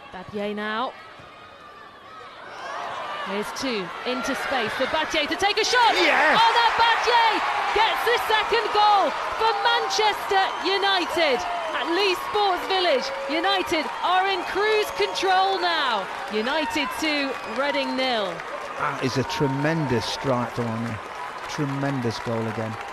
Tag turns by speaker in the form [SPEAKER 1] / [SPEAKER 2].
[SPEAKER 1] Battier now. Here's two into space for Battier to take a shot.
[SPEAKER 2] Yes!
[SPEAKER 1] Oh, that Battier gets the second goal for Manchester United at Leigh Sports Village. United are in cruise control now. United 2, Reading 0.
[SPEAKER 2] That is a tremendous strike from on there. Tremendous goal again.